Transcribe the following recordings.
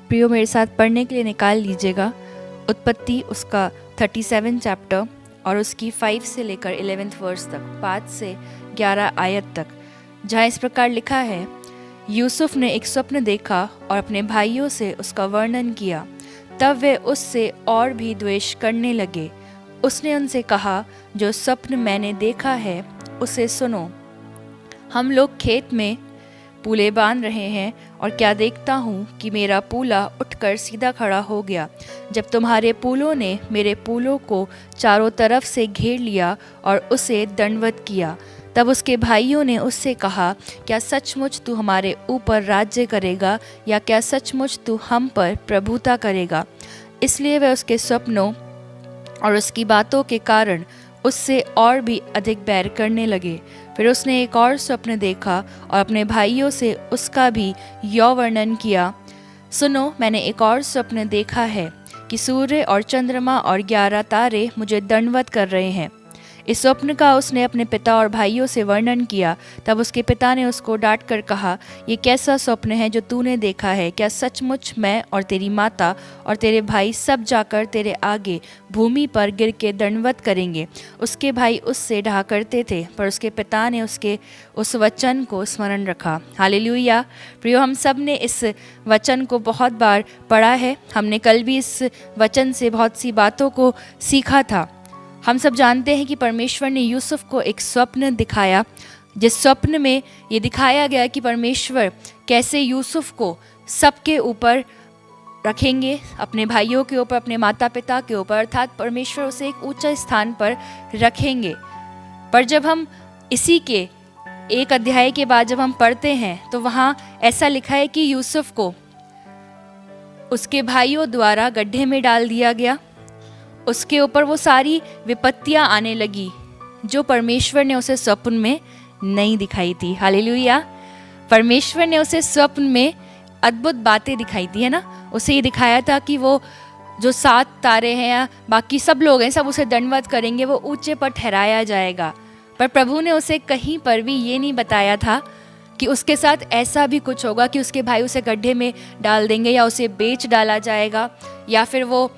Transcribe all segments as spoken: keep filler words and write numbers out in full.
प्रियो मेरे साथ पढ़ने के लिए निकाल लीजिएगा उत्पत्ति उसका सैंतीस चैप्टर और उसकी पाँच से लेकर ग्यारहवें वर्स तक, पाँच से ग्यारह आयत तक, जहाँ इस प्रकार लिखा है, यूसुफ ने एक स्वप्न देखा और अपने भाइयों से उसका वर्णन किया। तब वे उससे और भी द्वेष करने लगे। उसने उनसे कहा, जो स्वप्न मैंने देखा है उसे सुनो। हम लोग खेत में पूले बांध रहे हैं और क्या देखता हूँ कि मेरा पूला उठकर सीधा खड़ा हो गया। जब तुम्हारे पूलों ने मेरे पूलों को चारों तरफ से घेर लिया और उसे दंडवत किया। तब उसके भाइयों ने उससे कहा, क्या सचमुच तू हमारे ऊपर राज्य करेगा या क्या सचमुच तू हम पर प्रभुता करेगा? इसलिए वे उसके स्वप्नों और उसकी बातों के कारण उससे और भी अधिक बैर करने लगे। फिर उसने एक और स्वप्न देखा और अपने भाइयों से उसका भी यौ वर्णन किया। सुनो, मैंने एक और स्वप्न देखा है कि सूर्य और चंद्रमा और ग्यारह तारे मुझे दंडवत कर रहे हैं। इस स्वप्न का उसने अपने पिता और भाइयों से वर्णन किया। तब उसके पिता ने उसको डांट कर कहा, ये कैसा स्वप्न है जो तूने देखा है? क्या सचमुच मैं और तेरी माता और तेरे भाई सब जाकर तेरे आगे भूमि पर गिर के दंडवत करेंगे? उसके भाई उससे ढहा करते थे, पर उसके पिता ने उसके उस वचन को स्मरण रखा। हालेलुया। प्रियो, हम सब ने इस वचन को बहुत बार पढ़ा है। हमने कल भी इस वचन से बहुत सी बातों को सीखा था। हम सब जानते हैं कि परमेश्वर ने यूसुफ को एक स्वप्न दिखाया, जिस स्वप्न में ये दिखाया गया कि परमेश्वर कैसे यूसुफ को सबके ऊपर रखेंगे, अपने भाइयों के ऊपर, अपने माता पिता के ऊपर, अर्थात परमेश्वर उसे एक ऊंचे स्थान पर रखेंगे। पर जब हम इसी के एक अध्याय के बाद जब हम पढ़ते हैं तो वहाँ ऐसा लिखा है कि यूसुफ को उसके भाइयों द्वारा गड्ढे में डाल दिया गया। उसके ऊपर वो सारी विपत्तियां आने लगी जो परमेश्वर ने उसे स्वप्न में नहीं दिखाई थी। हालेलुया। परमेश्वर ने उसे स्वप्न में अद्भुत बातें दिखाई थी, है ना। उसे ये दिखाया था कि वो जो सात तारे हैं या बाकी सब लोग हैं, सब उसे दंडवत करेंगे, वो ऊंचे पर ठहराया जाएगा। पर प्रभु ने उसे कहीं पर भी ये नहीं बताया था कि उसके साथ ऐसा भी कुछ होगा कि उसके भाई उसे गड्ढे में डाल देंगे या उसे बेच डाला जाएगा या फिर वो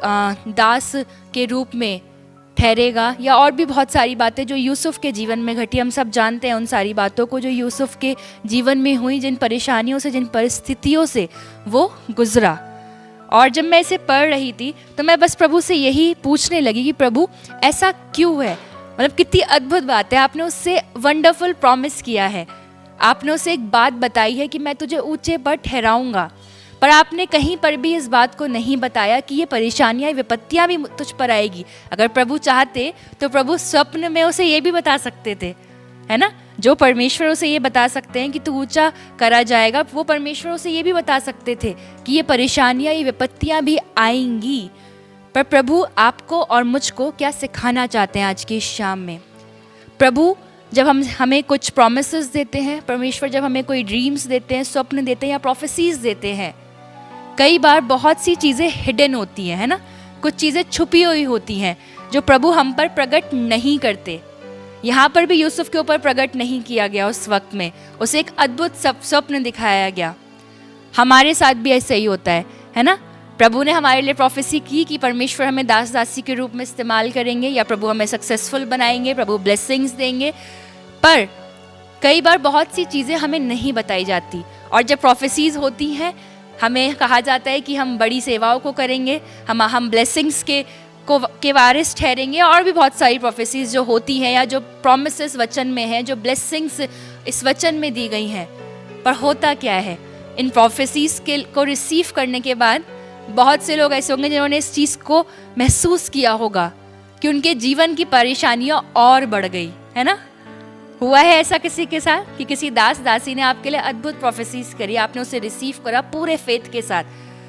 दास के रूप में ठहरेगा, या और भी बहुत सारी बातें जो यूसुफ के जीवन में घटी। हम सब जानते हैं उन सारी बातों को जो यूसुफ के जीवन में हुई, जिन परेशानियों से, जिन परिस्थितियों से वो गुजरा। और जब मैं इसे पढ़ रही थी तो मैं बस प्रभु से यही पूछने लगी कि प्रभु ऐसा क्यों है? मतलब कितनी अद्भुत बात है। आपने उससे वंडरफुल प्रॉमिस किया है, आपने उसे एक बात बताई है कि मैं तुझे ऊंचे पर ठहराऊंगा, पर आपने कहीं पर भी इस बात को नहीं बताया कि ये परेशानियां, विपत्तियां भी तुझ पर आएगी। अगर प्रभु चाहते तो प्रभु स्वप्न में उसे ये भी बता सकते थे, है ना। जो परमेश्वर उसे ये बता सकते हैं कि तू ऊंचा करा जाएगा, वो परमेश्वर उसे ये भी बता सकते थे कि ये परेशानियां, ये विपत्तियां भी आएंगी। पर प्रभु आपको और मुझको क्या सिखाना चाहते हैं आज की शाम में? प्रभु जब हम हमें कुछ प्रोमिसेस देते हैं, परमेश्वर जब हमें कोई ड्रीम्स देते हैं, स्वप्न देते हैं या प्रोफेसीज देते हैं, कई बार बहुत सी चीज़ें हिडन होती हैं, है ना। कुछ चीज़ें छुपी हुई होती हैं जो प्रभु हम पर प्रकट नहीं करते। यहाँ पर भी यूसुफ के ऊपर प्रकट नहीं किया गया उस वक्त में, उसे एक अद्भुत स्वप्न दिखाया गया। हमारे साथ भी ऐसा ही होता है, है ना। प्रभु ने हमारे लिए प्रोफेसी की कि परमेश्वर हमें दास दासी के रूप में इस्तेमाल करेंगे या प्रभु हमें सक्सेसफुल बनाएंगे, प्रभु ब्लेसिंग्स देंगे। पर कई बार बहुत सी चीज़ें हमें नहीं बताई जाती, और जब प्रोफेसीज होती हैं हमें कहा जाता है कि हम बड़ी सेवाओं को करेंगे, हम हम ब्लेसिंग्स के को के वारिस ठहरेंगे, और भी बहुत सारी प्रोफेसीज जो होती हैं या जो प्रॉमिसेस वचन में हैं, जो ब्लेसिंग्स इस वचन में दी गई हैं। पर होता क्या है, इन प्रोफेसीज के को रिसीव करने के बाद बहुत से लोग ऐसे होंगे जिन्होंने इस चीज़ को महसूस किया होगा कि उनके जीवन की परेशानियाँ और बढ़ गई, है ना। हुआ है ऐसा किसी के साथ कि किसी दास दासी ने आपके लिए अद्भुत प्रोफेसीज करी, आपने उसे रिसीव करा पूरे फेथ के साथ,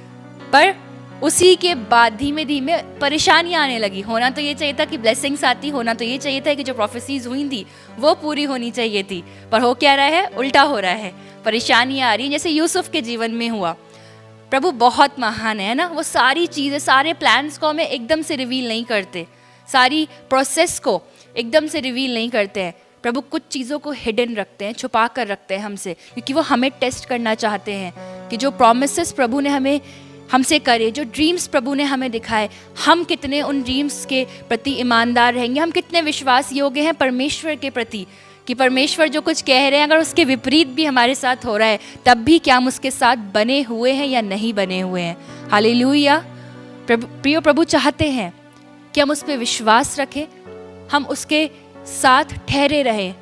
पर उसी के बाद धीमे धीमे परेशानियां आने लगी। होना तो ये चाहिए था कि ब्लेसिंग्स आती, होना तो ये चाहिए था कि जो प्रोफेसीज हुई थी वो पूरी होनी चाहिए थी, पर हो क्या रहा है, उल्टा हो रहा है। परेशानियां आ रही हैं, जैसे यूसुफ के जीवन में हुआ। प्रभु बहुत महान है ना, वो सारी चीज़ें, सारे प्लान्स को हमें एकदम से रिवील नहीं करते, सारी प्रोसेस को एकदम से रिवील नहीं करते हैं। प्रभु कुछ चीज़ों को हिडन रखते हैं, छुपा कर रखते हैं हमसे, क्योंकि वो हमें टेस्ट करना चाहते हैं कि जो प्रोमिसेस प्रभु ने हमें हमसे करे, जो ड्रीम्स प्रभु ने हमें दिखाए, हम कितने उन ड्रीम्स के प्रति ईमानदार रहेंगे, हम कितने विश्वास योग्य हैं परमेश्वर के प्रति कि परमेश्वर जो कुछ कह रहे हैं अगर उसके विपरीत भी हमारे साथ हो रहा है तब भी क्या हम उसके साथ बने हुए हैं या नहीं बने हुए हैं। हालेलुया। प्रभु प्रिय प्रभु चाहते हैं कि हम उस पर विश्वास रखें, हम उसके साथ ठहरे रहें।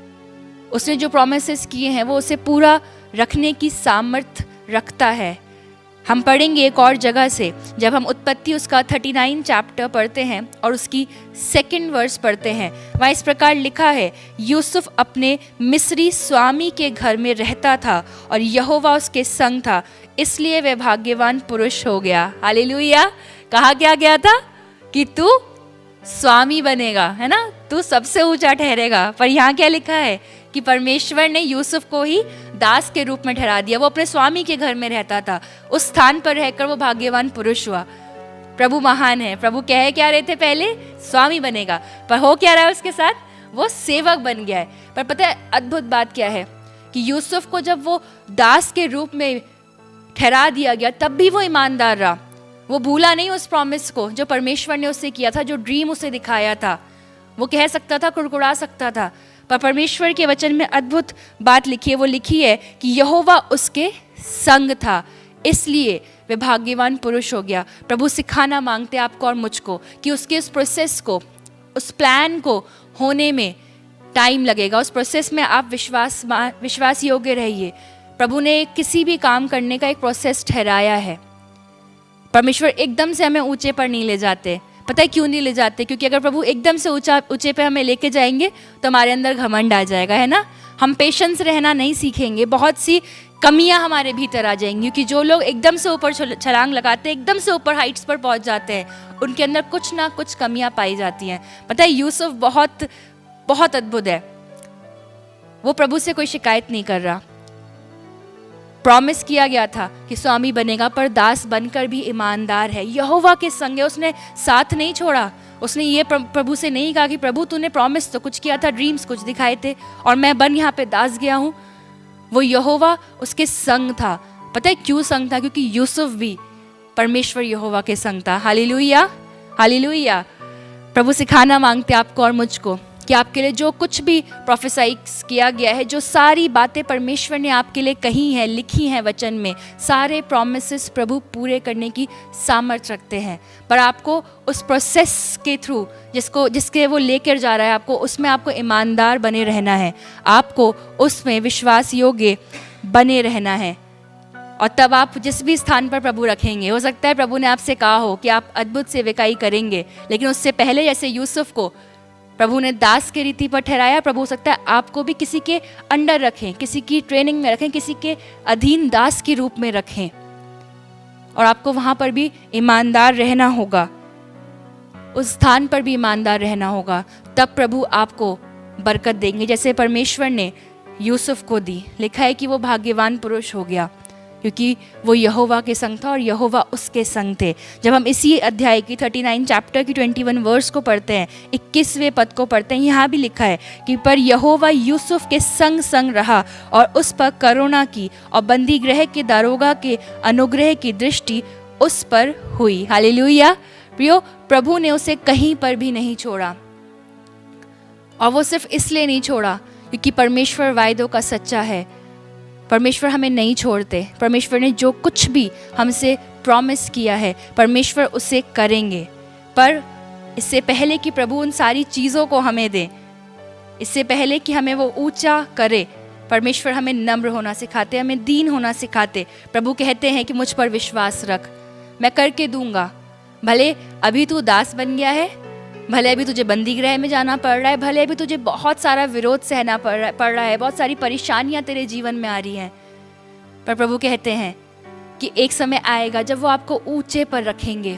उसने जो प्रोमिसेस किए हैं वो उसे पूरा रखने की सामर्थ रखता है। हम पढ़ेंगे एक और जगह से, जब हम उत्पत्ति उसका उनतालीस चैप्टर पढ़ते हैं और उसकी सेकंड वर्स पढ़ते हैं, वहाँ इस प्रकार लिखा है, यूसुफ अपने मिस्री स्वामी के घर में रहता था और यहोवा उसके संग था, इसलिए वह भाग्यवान पुरुष हो गया। हालेलुया। कहा क्या गया था कि तू स्वामी बनेगा, है ना, तू सबसे ऊंचा ठहरेगा। पर यहाँ क्या लिखा है कि परमेश्वर ने यूसुफ को ही दास के रूप में ठहरा दिया। वो अपने स्वामी के घर में रहता था, उस स्थान पर रहकर वो भाग्यवान पुरुष हुआ। प्रभु महान है। प्रभु कह क्या रहे थे पहले, स्वामी बनेगा, पर हो क्या रहा है उसके साथ, वो सेवक बन गया है। पर पता है अद्भुत बात क्या है कि यूसुफ को जब वो दास के रूप में ठहरा दिया गया तब भी वो ईमानदार रहा। वो भूला नहीं उस प्रॉमिस को जो परमेश्वर ने उससे किया था, जो ड्रीम उसे दिखाया था। वो कह सकता था, कुड़कुड़ा सकता था, पर परमेश्वर के वचन में अद्भुत बात लिखी है। वो लिखी है कि यहोवा उसके संग था, इसलिए वह भाग्यवान पुरुष हो गया। प्रभु सिखाना मांगते आपको और मुझको कि उसके उस प्रोसेस को, उस प्लान को होने में टाइम लगेगा। उस प्रोसेस में आप विश्वास विश्वास योग्य रहिए। प्रभु ने किसी भी काम करने का एक प्रोसेस ठहराया है। परमेश्वर एकदम से हमें ऊंचे पर नहीं ले जाते। पता है क्यों नहीं ले जाते? क्योंकि अगर प्रभु एकदम से ऊंचा ऊंचे पे हमें लेके जाएंगे तो हमारे अंदर घमंड आ जाएगा, है ना। हम पेशेंस रहना नहीं सीखेंगे, बहुत सी कमियां हमारे भीतर आ जाएंगी। क्योंकि जो लोग एकदम से ऊपर छलांग लगाते हैं, एकदम से ऊपर हाइट्स पर पहुंच जाते हैं, उनके अंदर कुछ ना कुछ कमियां पाई जाती हैं। पता है यूसुफ बहुत बहुत अद्भुत है। वो प्रभु से कोई शिकायत नहीं कर रहा। प्रॉमिस किया गया था कि स्वामी बनेगा, पर दास बनकर भी ईमानदार है, यहोवा के संग है। उसने साथ नहीं छोड़ा। उसने ये प्रभु से नहीं कहा कि प्रभु तूने प्रॉमिस तो कुछ किया था, ड्रीम्स कुछ दिखाए थे और मैं बन यहाँ पे दास गया हूँ। वो यहोवा उसके संग था। पता है क्यों संग था? क्योंकि यूसुफ भी परमेश्वर यहोवा के संग था। Hallelujah, hallelujah. प्रभु सिखाना मांगते आपको और मुझको कि आपके लिए जो कुछ भी प्रोफेसाइज किया गया है, जो सारी बातें परमेश्वर ने आपके लिए कही हैं, लिखी हैं वचन में, सारे प्रॉमिसेस प्रभु पूरे करने की सामर्थ्य रखते हैं। पर आपको उस प्रोसेस के थ्रू जिसको जिसके वो लेकर जा रहा है, आपको उसमें आपको ईमानदार बने रहना है, आपको उसमें विश्वास योग्य बने रहना है। और तब आप जिस भी स्थान पर प्रभु रखेंगे, हो सकता है प्रभु ने आपसे कहा हो कि आप अद्भुत सेवकाई करेंगे, लेकिन उससे पहले जैसे यूसुफ को प्रभु ने दास के रीति पर ठहराया, प्रभु हो सकता है आपको भी किसी के अंडर रखें, किसी की ट्रेनिंग में रखें, किसी के अधीन दास के रूप में रखें, और आपको वहां पर भी ईमानदार रहना होगा, उस स्थान पर भी ईमानदार रहना होगा। तब प्रभु आपको बरकत देंगे, जैसे परमेश्वर ने यूसुफ को दी। लिखा है कि वो भाग्यवान पुरुष हो गया क्योंकि वो यहोवा के संग था और यहोवा उसके संग थे। जब हम इसी अध्याय की उनतालीस चैप्टर की इक्कीस वर्स को पढ़ते हैं, इक्कीसवें पद को पढ़ते हैं, यहाँ भी लिखा है कि पर यहोवा यूसुफ के संग संग रहा और उस पर करुणा की और बंदी गृह के दारोगा के अनुग्रह की दृष्टि उस पर हुई। हालेलुया। प्रियो, प्रभु ने उसे कहीं पर भी नहीं छोड़ा, और वो सिर्फ इसलिए नहीं छोड़ा क्योंकि परमेश्वर वायदों का सच्चा है। परमेश्वर हमें नहीं छोड़ते। परमेश्वर ने जो कुछ भी हमसे प्रॉमिस किया है, परमेश्वर उसे करेंगे। पर इससे पहले कि प्रभु उन सारी चीज़ों को हमें दे, इससे पहले कि हमें वो ऊंचा करे, परमेश्वर हमें नम्र होना सिखाते, हमें दीन होना सिखाते। प्रभु कहते हैं कि मुझ पर विश्वास रख, मैं करके दूंगा। भले अभी तू दास बन गया है, भले अभी तुझे बंदी गृह में जाना पड़ रहा है, भले अभी तुझे बहुत सारा विरोध सहना पड़ रहा पड़ रहा है, बहुत सारी परेशानियां तेरे जीवन में आ रही हैं, पर प्रभु कहते हैं कि एक समय आएगा जब वो आपको ऊंचे पर रखेंगे।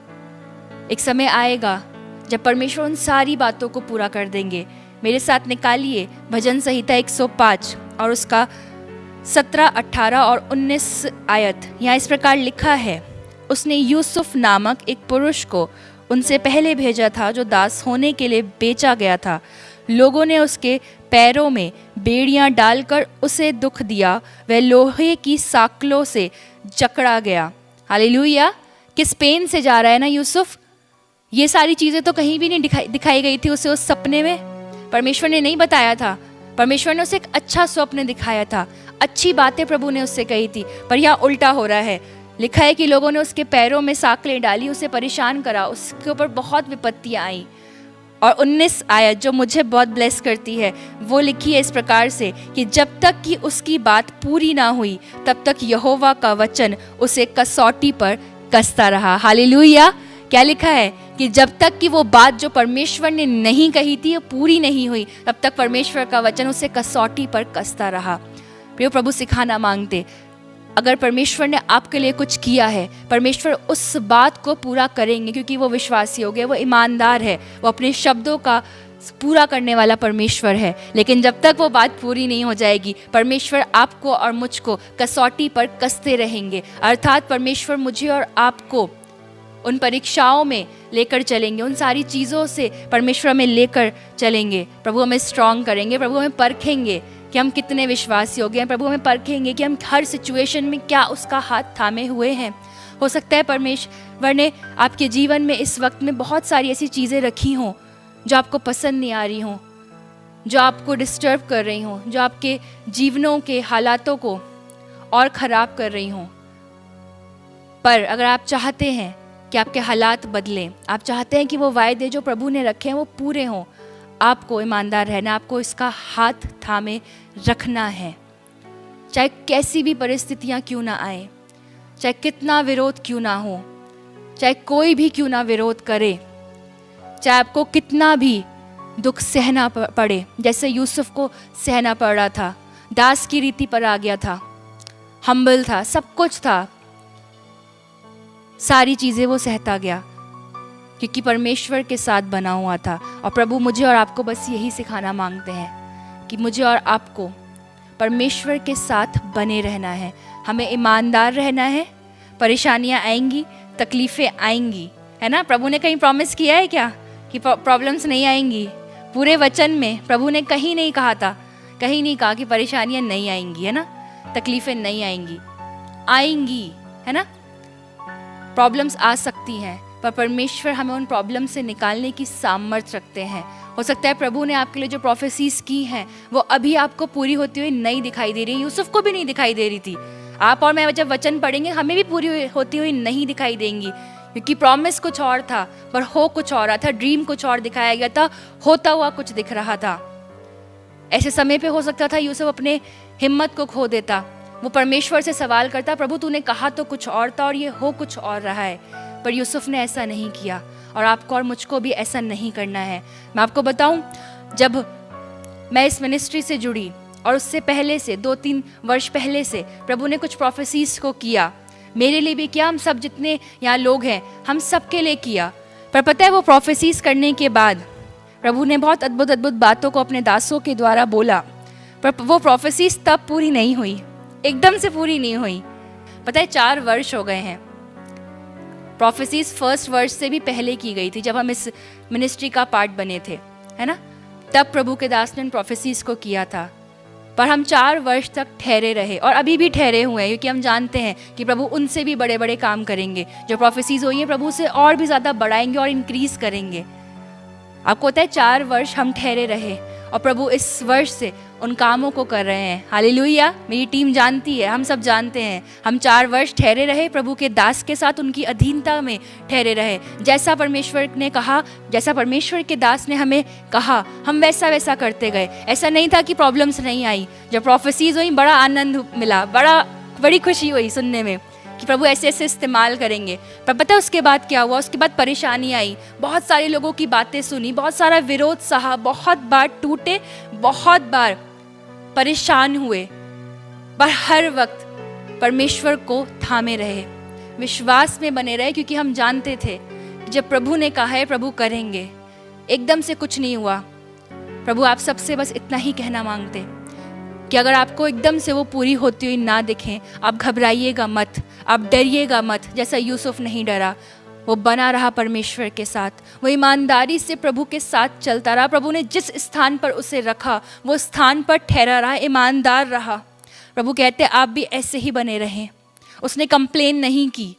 एक समय आएगा जब परमेश्वर उन सारी बातों को पूरा कर देंगे। मेरे साथ निकालिए भजन संहिता एक सौ पाँच और उसका सत्रह, अठारह और उन्नीस आयत। यहाँ इस प्रकार लिखा है, उसने यूसुफ नामक एक पुरुष को उनसे पहले भेजा था जो दास होने के लिए बेचा गया था। लोगों ने उसके पैरों में बेड़ियां डालकर उसे दुख दिया, वह लोहे की साकलों से जकड़ा गया। हालेलुया। किस पेन से जा रहा है ना यूसुफ। ये सारी चीज़ें तो कहीं भी नहीं दिखाई दिखाई गई थी उसे उस सपने में। परमेश्वर ने नहीं बताया था। परमेश्वर ने उसे एक अच्छा स्वप्न दिखाया था, अच्छी बातें प्रभु ने उससे कही थी। पर यहाँ उल्टा हो रहा है। लिखा है कि लोगों ने उसके पैरों में साकलें डाली, उसे परेशान करा, उसके ऊपर बहुत विपत्तियाँ आई। और उन्नीस आयत जो मुझे बहुत ब्लेस करती है वो लिखी है इस प्रकार से कि जब तक कि उसकी बात पूरी ना हुई तब तक यहोवा का वचन उसे कसौटी पर कसता रहा। हालेलुया। क्या लिखा है कि जब तक कि वो बात जो परमेश्वर ने नहीं कही थी वो पूरी नहीं हुई तब तक परमेश्वर का वचन उसे कसौटी पर कसता रहा। प्रिय प्रभु सिखाना मांगते, अगर परमेश्वर ने आपके लिए कुछ किया है, परमेश्वर उस बात को पूरा करेंगे क्योंकि वो विश्वासी हो गए, वो ईमानदार है, वो अपने शब्दों का पूरा करने वाला परमेश्वर है। लेकिन जब तक वो बात पूरी नहीं हो जाएगी, परमेश्वर आपको और मुझको कसौटी पर कसते रहेंगे। अर्थात परमेश्वर मुझे और आपको उन परीक्षाओं में लेकर चलेंगे, उन सारी चीज़ों से परमेश्वर हमें लेकर चलेंगे। प्रभु हमें स्ट्रांग करेंगे, प्रभु हमें परखेंगे कि हम कितने विश्वासी हो गए हैं। प्रभु हमें परखेंगे कि हम हर सिचुएशन में क्या उसका हाथ थामे हुए हैं। हो सकता है परमेश्वर ने आपके जीवन में इस वक्त में बहुत सारी ऐसी चीज़ें रखी हों जो आपको पसंद नहीं आ रही हों, जो आपको डिस्टर्ब कर रही हों, जो आपके जीवनों के हालातों को और ख़राब कर रही हों। पर अगर आप चाहते हैं कि आपके हालात बदलें, आप चाहते हैं कि वो वायदे जो प्रभु ने रखे हैं वो पूरे हों, आपको ईमानदार रहना, आपको इसका हाथ थामे रखना है। चाहे कैसी भी परिस्थितियाँ क्यों ना आए, चाहे कितना विरोध क्यों ना हो, चाहे कोई भी क्यों ना विरोध करे, चाहे आपको कितना भी दुख सहना पड़े, जैसे यूसुफ को सहना पड़ रहा था, दास की रीति पर आ गया था, हम्बल था, सब कुछ था, सारी चीज़ें वो सहता गया क्योंकि परमेश्वर के साथ बना हुआ था। और प्रभु मुझे और आपको बस यही सिखाना मांगते हैं कि मुझे और आपको परमेश्वर के साथ बने रहना है, हमें ईमानदार रहना है। परेशानियां आएंगी, तकलीफ़ें आएंगी, है ना। प्रभु ने कहीं प्रॉमिस किया है क्या कि प्रॉब्लम्स नहीं आएंगी? पूरे वचन में प्रभु ने कहीं नहीं कहा था, कहीं नहीं कहा कि परेशानियां नहीं आएंगी, है ना, तकलीफ़ें नहीं आएंगी। आएंगी, है ना, प्रॉब्लम्स आ सकती हैं, पर परमेश्वर हमें उन प्रॉब्लम से निकालने की सामर्थ्य रखते हैं। हो सकता है प्रभु ने आपके लिए जो प्रोफेसीज की हैं वो अभी आपको पूरी होती हुई नहीं दिखाई दे रही। यूसुफ को भी नहीं दिखाई दे रही थी। आप और मैं जब वचन पढ़ेंगे हमें भी पूरी होती हुई नहीं दिखाई देंगी, क्योंकि प्रॉमिस कुछ और था पर हो कुछ और रहा था, ड्रीम कुछ और दिखाया गया था, होता हुआ कुछ दिख रहा था। ऐसे समय पे हो सकता था यूसुफ अपने हिम्मत को खो देता, वो परमेश्वर से सवाल करता, प्रभु तूने कहा तो कुछ और था और ये हो कुछ और रहा है। पर यूसुफ ने ऐसा नहीं किया और आपको और मुझको भी ऐसा नहीं करना है। मैं आपको बताऊं, जब मैं इस मिनिस्ट्री से जुड़ी और उससे पहले से दो तीन वर्ष पहले से प्रभु ने कुछ प्रोफेसीज को किया, मेरे लिए भी किया, हम सब जितने यहाँ लोग हैं हम सब के लिए किया। पर पता है वो प्रोफेसीज करने के बाद प्रभु ने बहुत अद्भुत अद्भुत बातों को अपने दासों के द्वारा बोला, पर वो प्रोफेसीज तब पूरी नहीं हुई, एकदम से पूरी नहीं हुई। पता है चार वर्ष हो गए हैं। प्रोफेसीज फर्स्ट वर्ष से भी पहले की गई थी, जब हम इस मिनिस्ट्री का पार्ट बने थे, है ना, तब प्रभु के दास ने प्रोफेसीज को किया था। पर हम चार वर्ष तक ठहरे रहे और अभी भी ठहरे हुए हैं, क्योंकि हम जानते हैं कि प्रभु उनसे भी बड़े बड़े काम करेंगे। जो प्रोफेसीज हुई है प्रभु से और भी ज़्यादा बढ़ाएंगे और इंक्रीज करेंगे। आपको पता है चार वर्ष हम ठहरे रहे और प्रभु इस वर्ष से उन कामों को कर रहे हैं। हालेलुया। मेरी टीम जानती है, हम सब जानते हैं, हम चार वर्ष ठहरे रहे, प्रभु के दास के साथ उनकी अधीनता में ठहरे रहे। जैसा परमेश्वर ने कहा, जैसा परमेश्वर के दास ने हमें कहा, हम वैसा वैसा करते गए। ऐसा नहीं था कि प्रॉब्लम्स नहीं आई। जब प्रोफेसीज हुई बड़ा आनंद मिला, बड़ा बड़ी खुशी हुई सुनने में कि प्रभु ऐसे ऐसे इस्तेमाल करेंगे। पर पता है उसके बाद क्या हुआ? उसके बाद परेशानी आई, बहुत सारे लोगों की बातें सुनी, बहुत सारा विरोध सहा, बहुत बार टूटे, बहुत बार परेशान हुए, पर हर वक्त परमेश्वर को थामे रहे, विश्वास में बने रहे, क्योंकि हम जानते थे जब प्रभु ने कहा है प्रभु करेंगे। एकदम से कुछ नहीं हुआ। प्रभु आप सबसे बस इतना ही कहना मांगते कि अगर आपको एकदम से वो पूरी होती हुई ना दिखें, आप घबराइएगा मत, आप डरिएगा मत, जैसा यूसुफ नहीं डरा। वो बना रहा परमेश्वर के साथ, वो ईमानदारी से प्रभु के साथ चलता रहा। प्रभु ने जिस स्थान पर उसे रखा वो स्थान पर ठहरा रहा, ईमानदार रहा। प्रभु कहते आप भी ऐसे ही बने रहें। उसने कंप्लेन नहीं की।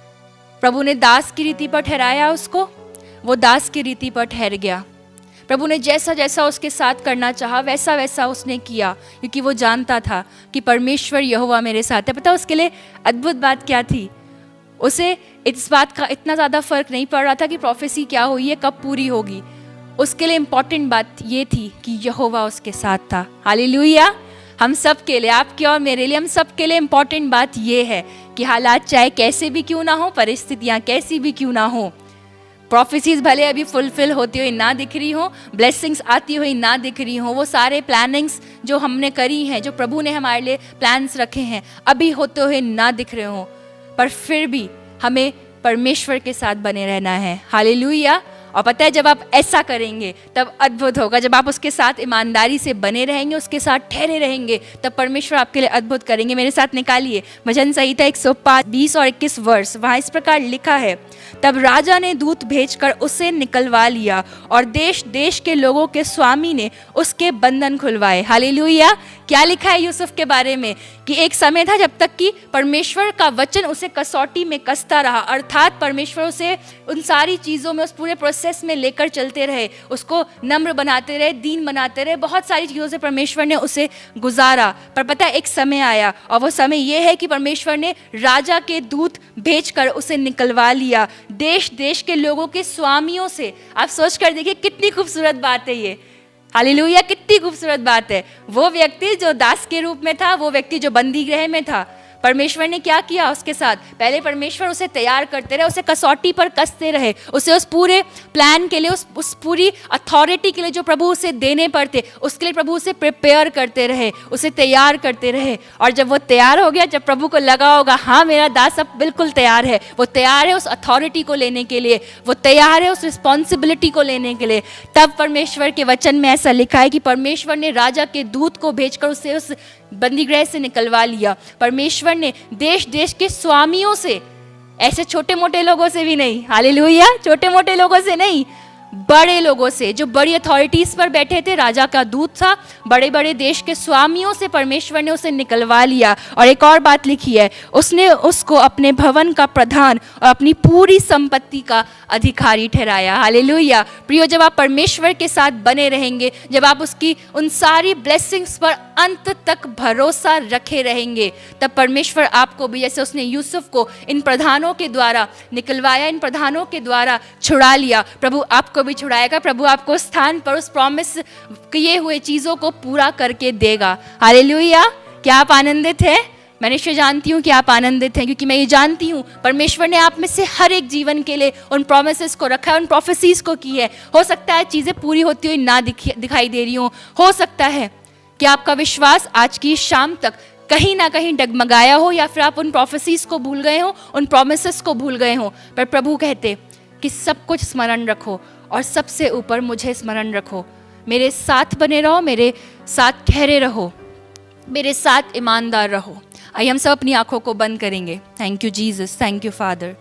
प्रभु ने दास की रीति पर ठहराया उसको, वो दास की रीति पर ठहर गया। प्रभु ने जैसा जैसा उसके साथ करना चाहा वैसा वैसा उसने किया, क्योंकि वो जानता था कि परमेश्वर यहोवा मेरे साथ है। पता उसके लिए अद्भुत बात क्या थी? उसे इस बात का इतना ज़्यादा फर्क नहीं पड़ रहा था कि प्रोफेसी क्या हुई है, कब पूरी होगी। उसके लिए इम्पॉर्टेंट बात ये थी कि यहोवा उसके साथ था। हालेलुया। हम सब के लिए, आपके और मेरे लिए, हम सब के लिए इम्पॉर्टेंट बात ये है कि हालात चाहे कैसे भी क्यों ना हो, परिस्थितियाँ कैसी भी क्यों ना हो, प्रोफेसीज भले अभी फुलफिल होती हुई ना दिख रही हो, ब्लेसिंग्स आती हुई ना दिख रही हो, वो सारे प्लानिंग्स जो हमने करी हैं, जो प्रभु ने हमारे लिए प्लान्स रखे हैं, अभी होते हुए ना दिख रहे हो, पर फिर भी हमें परमेश्वर के साथ बने रहना है। हालेलुया। और पता है जब आप ऐसा करेंगे तब अद्भुत होगा। जब आप उसके साथ ईमानदारी से बने रहेंगे, उसके साथ ठहरे रहेंगे, तब परमेश्वर आपके लिए अद्भुत करेंगे। मेरे साथ निकालिए भजन संहिता एक सौ पाँच बीस और इक्कीस वर्ष। वहाँ इस प्रकार लिखा है, तब राजा ने दूत भेजकर उसे निकलवा लिया और देश देश के लोगों के स्वामी ने उसके बंधन खुलवाए। हालेलुया। क्या लिखा है यूसुफ के बारे में कि एक समय था जब तक कि परमेश्वर का वचन उसे कसौटी में कसता रहा, अर्थात परमेश्वर उसे उन सारी चीज़ों में, उस पूरे प्रोसेस में लेकर चलते रहे, उसको नम्र बनाते रहे, दीन बनाते रहे, बहुत सारी चीज़ों से परमेश्वर ने उसे गुजारा। पर पता है एक समय आया और वो समय ये है कि परमेश्वर ने राजा के दूत भेजकर उसे निकलवा लिया देश देश के लोगों के स्वामियों से। आप सोच कर देखिए कितनी खूबसूरत बात है ये। हालेलुया। कितनी खूबसूरत बात है। वो व्यक्ति जो दास के रूप में था, वो व्यक्ति जो बंदी गृह में था, परमेश्वर ने क्या किया उसके साथ? पहले परमेश्वर उसे तैयार करते रहे, उसे कसौटी पर कसते रहे, उसे उस पूरे प्लान के लिए, उस उस पूरी अथॉरिटी के लिए जो प्रभु उसे देने पड़ते, उसके लिए प्रभु उसे प्रिपेयर करते रहे, उसे तैयार करते रहे। और जब वो तैयार हो गया, जब प्रभु को लगा होगा हाँ मेरा दास अब बिल्कुल तैयार है, वो तैयार है उस अथॉरिटी को लेने के लिए, वो तैयार है उस रिस्पॉन्सिबिलिटी को लेने के लिए, तब परमेश्वर के वचन में ऐसा लिखा है कि परमेश्वर ने राजा के दूत को भेजकर उसे उस बंदीगृह से निकलवा लिया। परमेश्वर ने देश देश के स्वामियों से, ऐसे छोटे मोटे लोगों से भी नहीं, हालेलुया, छोटे मोटे लोगों से नहीं, बड़े लोगों से, जो बड़ी अथॉरिटीज पर बैठे थे, राजा का दूत था, बड़े बड़े देश के स्वामियों से परमेश्वर ने उसे निकलवा लिया। और एक और बात लिखी है, उसने उसको अपने भवन का प्रधान और अपनी पूरी संपत्ति का अधिकारी ठहराया। हालेलुया। प्रियो, जब आप परमेश्वर के साथ बने रहेंगे, जब आप उसकी उन सारी ब्लेसिंग्स पर अंत तक भरोसा रखे रहेंगे, तब परमेश्वर आपको भी, जैसे उसने यूसुफ को इन प्रधानों के द्वारा निकलवाया, इन प्रधानों के द्वारा छुड़ा लिया, प्रभु आपको भी छुड़ाएगा। प्रभु आपको स्थान पर उस प्रॉमिस किए हुए चीजों को पूरा करके देगा। हालेलुया। क्या आप आनंदित हैं? मैं निश्चय जानती हूँ कि आप आनंदित हैं, क्योंकि मैं ये जानती हूँ परमेश्वर ने आप में से हर एक जीवन के लिए उन प्रोमिसेस को रखा है, उन प्रोफेसीज को की है। हो सकता है चीजें पूरी होती हुई ना दिखाई दे रही हो, हो सकता है कि आपका विश्वास आज की शाम तक कहीं ना कहीं डगमगाया हो, या फिर आप उन प्रोफेसीज को भूल गए हो, उन प्रोमिसेस को भूल गए हो। पर प्रभु कहते कि सब कुछ स्मरण रखो और सबसे ऊपर मुझे स्मरण रखो। मेरे साथ बने रहो, मेरे साथ ठहरे रहो, मेरे साथ ईमानदार रहो। आइए हम सब अपनी आंखों को बंद करेंगे। Thank you Jesus, thank you father.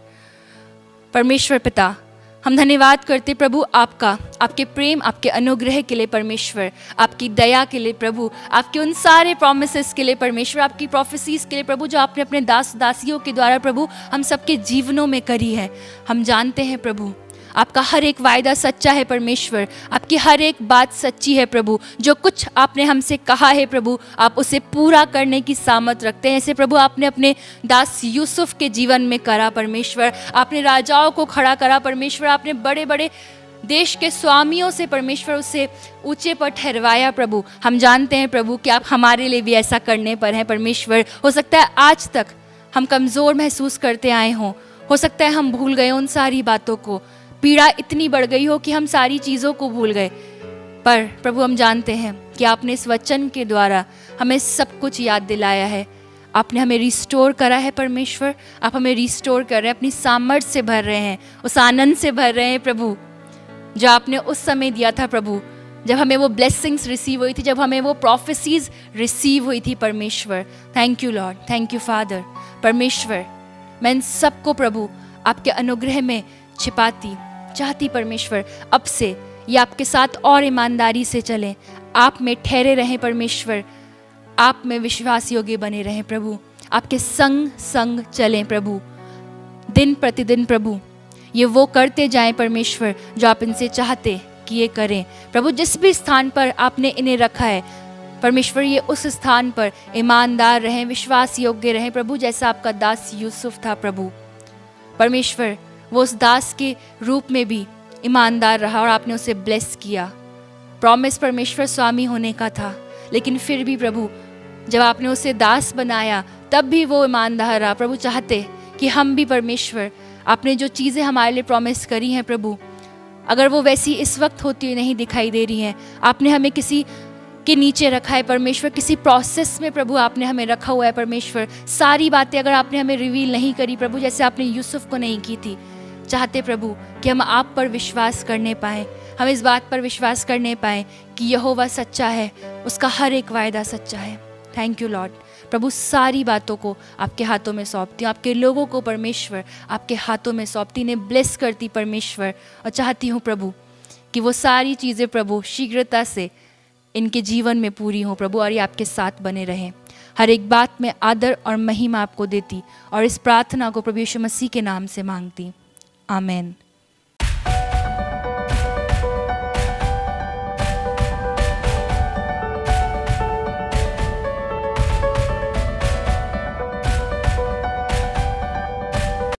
परमेश्वर पिता, हम धन्यवाद करते प्रभु आपका, आपके प्रेम, आपके अनुग्रह के लिए परमेश्वर, आपकी दया के लिए प्रभु, आपके उन सारे प्रोमिसेस के लिए परमेश्वर, आपकी प्रोफेसीज के लिए प्रभु, जो आपने अपने दास दासियों के द्वारा प्रभु हम सबके जीवनों में करी है। हम जानते हैं प्रभु आपका हर एक वायदा सच्चा है परमेश्वर, आपकी हर एक बात सच्ची है प्रभु। जो कुछ आपने हमसे कहा है प्रभु, आप उसे पूरा करने की सामर्थ रखते हैं। ऐसे प्रभु आपने अपने दास यूसुफ के जीवन में करा परमेश्वर, आपने राजाओं को खड़ा करा परमेश्वर, आपने बड़े बड़े देश के स्वामियों से परमेश्वर उसे ऊंचे पर ठहरवाया प्रभु। हम जानते हैं प्रभु कि आप हमारे लिए भी ऐसा करने पर हैं परमेश्वर। हो सकता है आज तक हम कमज़ोर महसूस करते आए हों, हो सकता है हम भूल गए उन सारी बातों को, पीड़ा इतनी बढ़ गई हो कि हम सारी चीज़ों को भूल गए, पर प्रभु हम जानते हैं कि आपने इस वचन के द्वारा हमें सब कुछ याद दिलाया है। आपने हमें रिस्टोर करा है परमेश्वर, आप हमें रिस्टोर कर रहे हैं, अपनी सामर्थ्य से भर रहे हैं, उस आनंद से भर रहे हैं प्रभु जो आपने उस समय दिया था प्रभु, जब हमें वो ब्लेसिंग्स रिसीव हुई थी, जब हमें वो प्रोफेसीज रिसीव हुई थी परमेश्वर। Thank you lord, thank you father. परमेश्वर, मैं इन सबको प्रभु आपके अनुग्रह में छिपाती चाहती परमेश्वर। अब से ये आपके साथ और ईमानदारी से चलें, आप में ठहरे रहें परमेश्वर, आप में विश्वास योग्य बने रहें प्रभु, आपके संग संग चलें प्रभु, दिन प्रतिदिन प्रभु ये वो करते जाएं परमेश्वर जो आप इनसे चाहते कि ये करें प्रभु। जिस भी स्थान पर आपने इन्हें रखा है परमेश्वर, ये उस स्थान पर ईमानदार रहें, विश्वास योग्य रहें प्रभु, जैसा आपका दास यूसुफ था प्रभु। परमेश्वर वो उस दास के रूप में भी ईमानदार रहा और आपने उसे ब्लेस किया। प्रॉमिस परमेश्वर स्वामी होने का था, लेकिन फिर भी प्रभु जब आपने उसे दास बनाया तब भी वो ईमानदार रहा प्रभु। चाहते कि हम भी परमेश्वर आपने जो चीज़ें हमारे लिए प्रॉमिस करी हैं प्रभु, अगर वो वैसी इस वक्त होती हुई नहीं दिखाई दे रही हैं, आपने हमें किसी के नीचे रखा है परमेश्वर, किसी प्रोसेस में प्रभु आपने हमें रखा हुआ है परमेश्वर। सारी बातें अगर आपने हमें रिवील नहीं करी प्रभु, जैसे आपने यूसुफ को नहीं की थी, चाहते प्रभु कि हम आप पर विश्वास करने पाएँ, हम इस बात पर विश्वास करने पाएँ कि यहोवा सच्चा है, उसका हर एक वायदा सच्चा है। थैंक यू लॉर्ड प्रभु। सारी बातों को आपके हाथों में सौंपती हूँ, आपके लोगों को परमेश्वर आपके हाथों में सौंपती, ने ब्लेस करती परमेश्वर, और चाहती हूँ प्रभु कि वो सारी चीज़ें प्रभु शीघ्रता से इनके जीवन में पूरी हों प्रभु, और ये आपके साथ बने रहें। हर एक बात में आदर और महिमा आपको देती, और इस प्रार्थना को प्रभु यीशु मसीह के नाम से मांगती, आमेन।